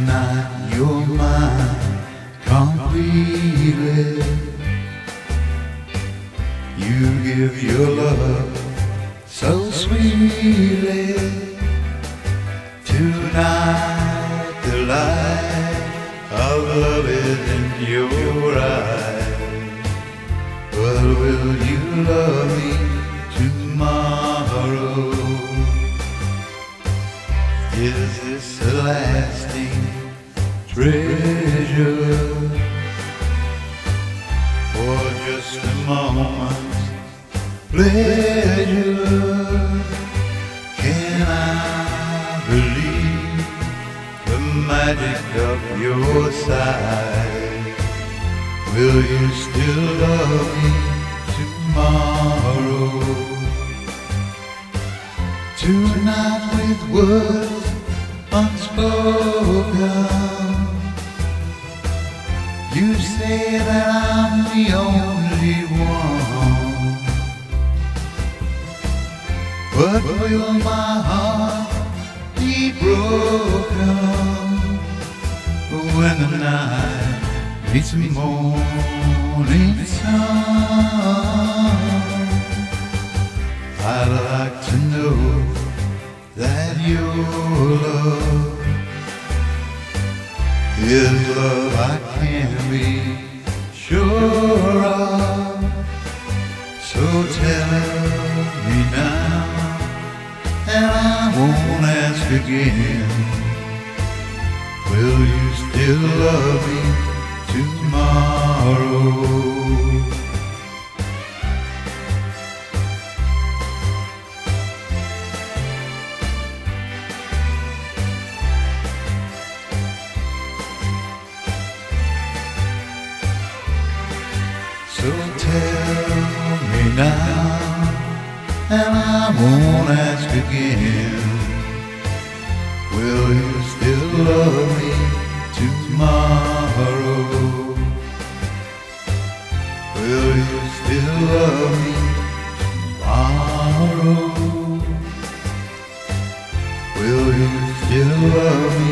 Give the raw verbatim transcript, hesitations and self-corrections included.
tonight you're mine completely. You give your love so sweetly. Tonight the light of love is in your eyes. But will you love me tomorrow? Is this a lasting treasure, or just a moment's pleasure? Can I believe the magic of your sight? Will you still love me tomorrow? Tonight with words unspoken, you say that I'm the only one. But will my heart be broken when the night meets the morning sun? I'd like to know that your love is love I can be sure of. So tell me now, and I won't ask again. Will you still love me tomorrow? So tell me now, and I won't ask again. Will you still love me tomorrow? Will you still love me tomorrow? Will you still love me